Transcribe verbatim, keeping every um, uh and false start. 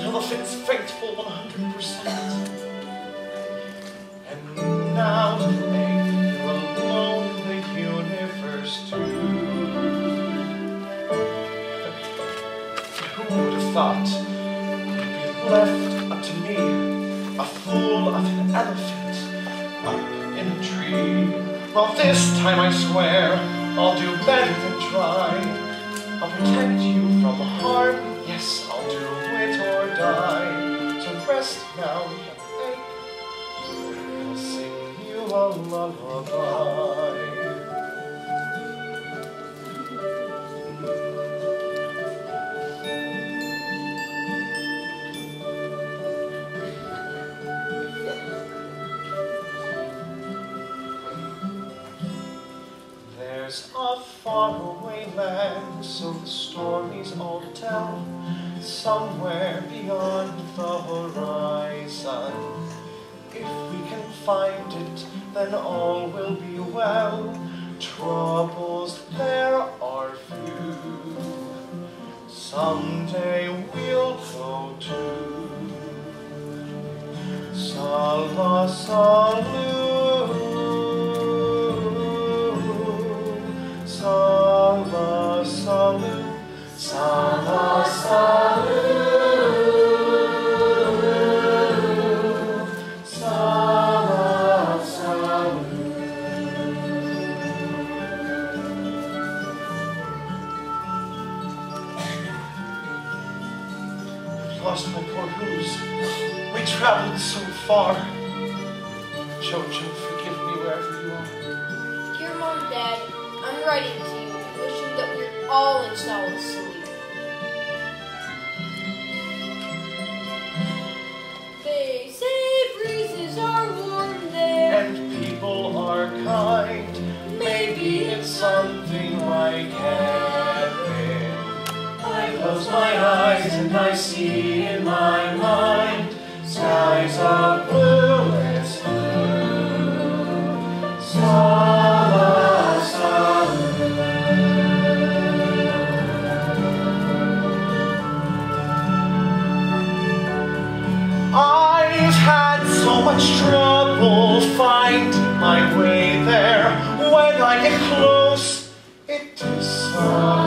elephant's faithful one hundred percent. And now today, you're alone in the universe too. Who would have thought you'd be left up to me, a fool of an elephant, up in a tree? Well, this time I swear I'll do better than try. I'll protect you from harm, yes, I'll do it or die. So rest now, young ape, I'll sing you a lullaby. There's a faraway land, so the stories all tell, somewhere beyond the horizon. If we can find it, then all will be well. Troubles there are few. Someday we'll go to Solla Sollew. Solla Sollew, Solla Sollew, Solla Sollew. I've lost my poor Goose. We traveled so far. Jojo, forgive me wherever you are. Dear Mom and Dad, I'm writing to you and wishing that we're all in Solla Sollew. They say breezes are warm there, And people are kind. Maybe it's something like heaven. I close my eyes and I see in my mind skies of blue, it's blue. Solla Sollew. I've had so much trouble finding my way there. When I get close, it is so